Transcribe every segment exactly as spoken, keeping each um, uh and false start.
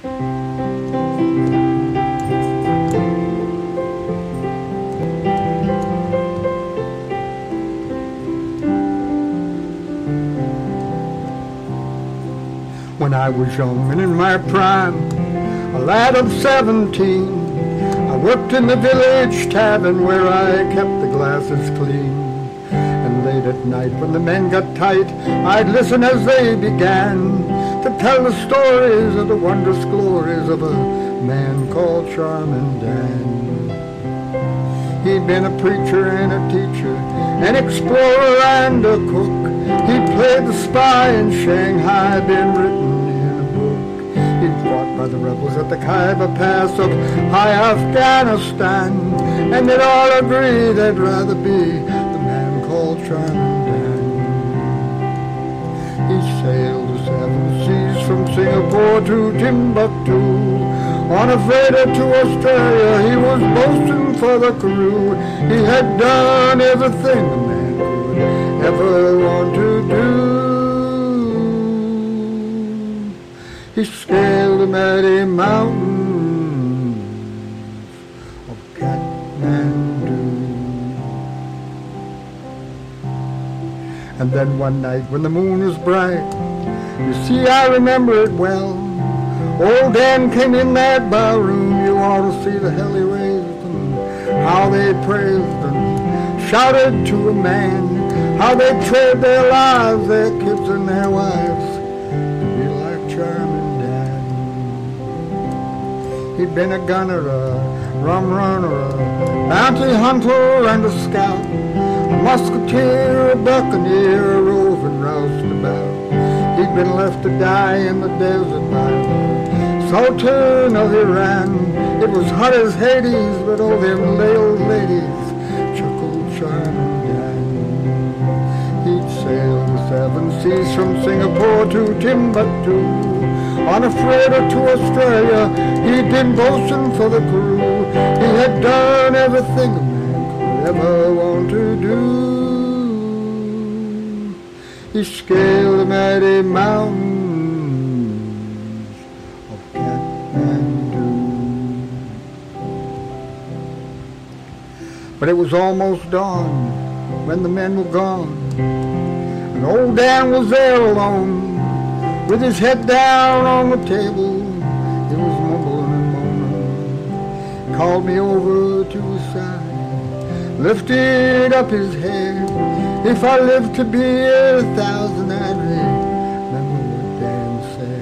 When I was young and in my prime, a lad of seventeen, I worked in the village tavern where I kept the glasses clean. And late at night when the men got tight, I'd listen as they began to tell the stories of the wondrous glories of a man called Charmin Dan. He'd been a preacher and a teacher, an explorer and a cook. He played the spy in Shanghai, been written in a book. He'd fought by the rebels at the Khyber Pass of high Afghanistan, and they'd all agree they'd rather be the man called Charmin Dan. He sailed the seven seas from Singapore to Timbuktu. On a freighter to Australia, he was boasting for the crew. He had done everything a man could ever want to do. He scaled the mighty mountains of Kathmandu. And then one night when the moon was bright, you see I remember it well, old Dan came in that bar room. You ought to see the hell he raised and how they praised and shouted to a man, how they trade their lives, their kids and their wives, to be like Charmin Dan. He'd been a gunner, a rum runner, a bounty hunter and a scout, a musketeer, a buccaneer, a roving roustabout. He'd been left to die in the desert by the Sultan of Iran. It was hot as Hades, but oh, them old ladies chuckled Charmin Dan. He'd sailed the seven seas from Singapore to Timbuktu. On a freighter to Australia, he'd been boasting for the crew. He had done everything a man could ever want to do. He scaled the mighty mountains of Kathmandu. But it was almost dawn when the men were gone, and old Dan was there alone, with his head down on the table. He was mumbling and moaning. Called me over to his side, lifted up his head. If I lived to be a thousand, I'd remember what Dan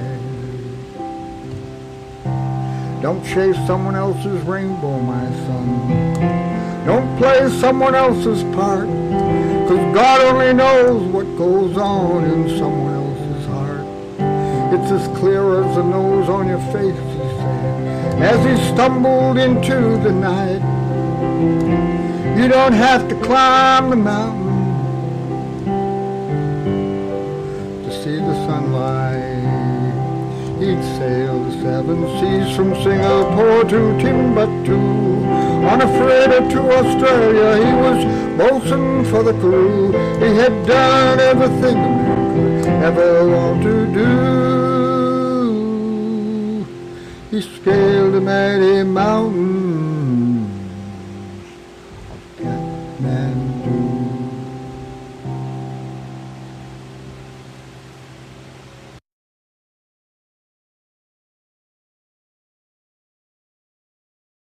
said. Don't chase someone else's rainbow, my son. Don't play someone else's part, 'cause God only knows what goes on in someone else's heart. It's as clear as the nose on your face, he said, as he stumbled into the night. You don't have to climb the mountain see the sunlight. He'd sailed the seven seas from Singapore to Timbuktu. On a freighter to Australia, he was boasting for the crew. He had done everything a man could ever want to do. He scaled the mighty mountain